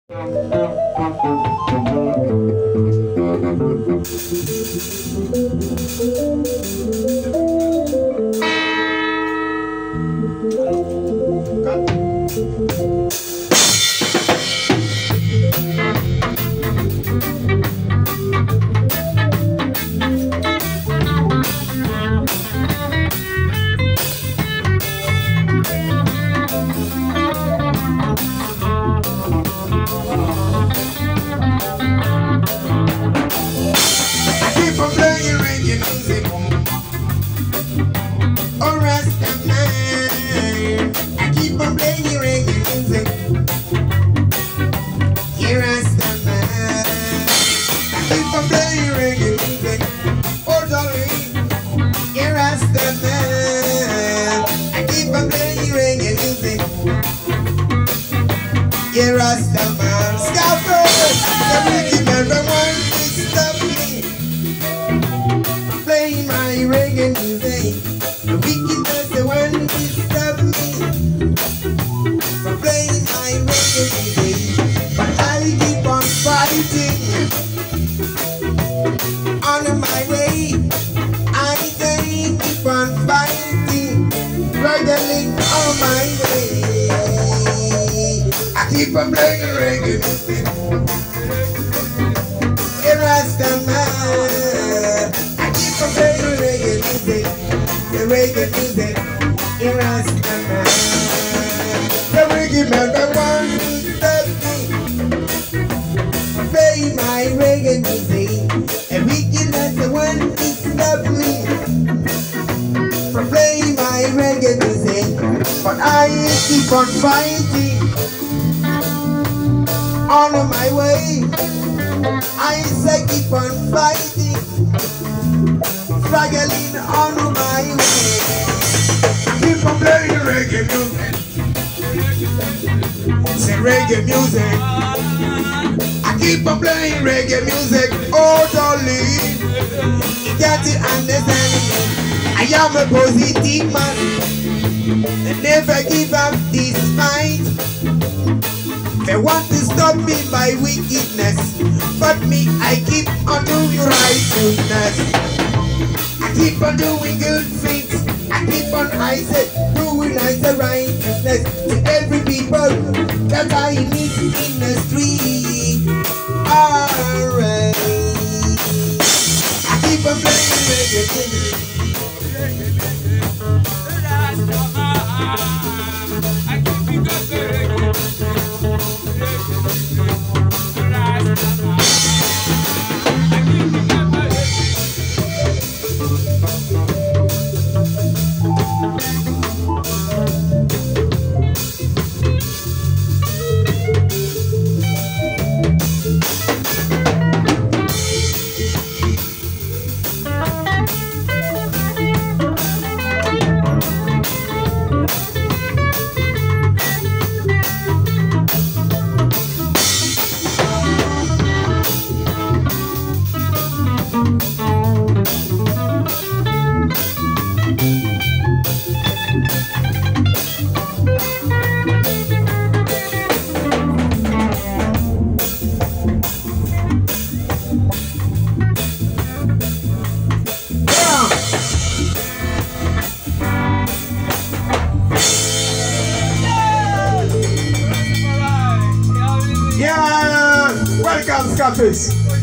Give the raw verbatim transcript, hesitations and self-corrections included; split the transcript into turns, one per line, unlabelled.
Reggae music. I keep on playing reggae music. Oh, darling, you got to understand me. I am a positive man. I never give up this fight. They want to stop me by wickedness, but me, I keep on doing righteousness. I keep on doing good things. I keep on, I said, doing I said righteousness to every people that I meet in the street. Alright, I keep on playing reggae. I keep you got the Scarface.